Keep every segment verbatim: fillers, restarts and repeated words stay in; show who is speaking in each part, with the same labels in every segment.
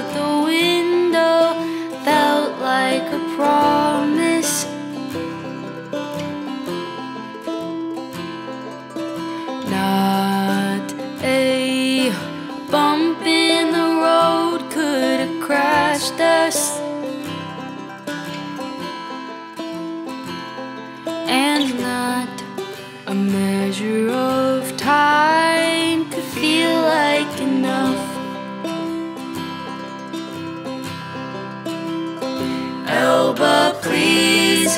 Speaker 1: out the window felt like a promise. Not a bump in the road could have crashed us, and not a measure of time could feel like enough. Elba, please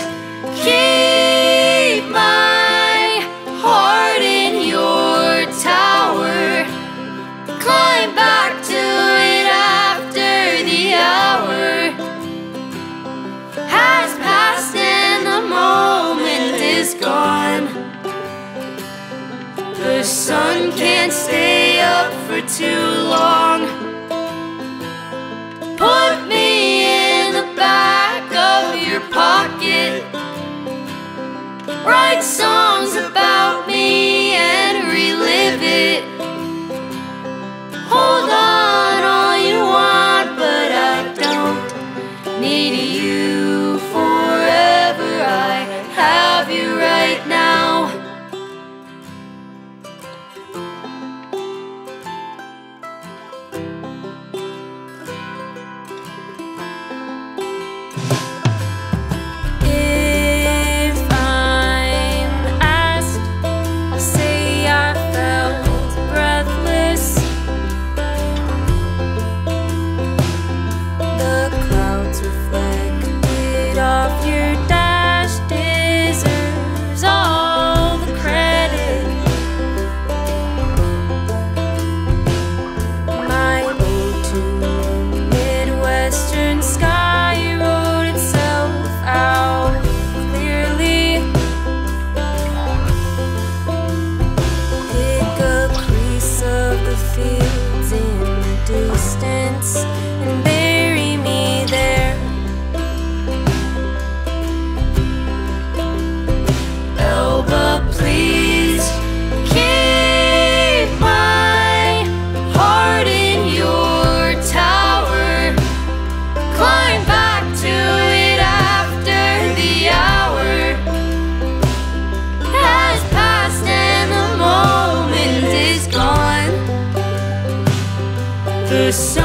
Speaker 1: keep my heart in your tower. Climb back to it after the hour has passed and the moment is gone. The sun can't stay up for too long. Put me in the back of your pocket. Write songs about me and relive it. Hold on all you want, but I don't need you forever. I have you right now. And bury me there. Elba, please keep my heart in your tower. Climb back to it after the hour has passed and the moment is gone. The sun